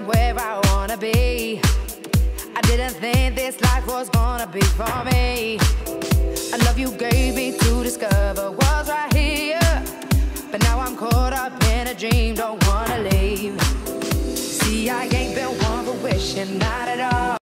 am where I wanna be. I didn't think this life was gonna be for me. A love you gave me to discover was right here, but now I'm caught up in a dream, don't wanna leave. See, I ain't been one for wishing, not at all.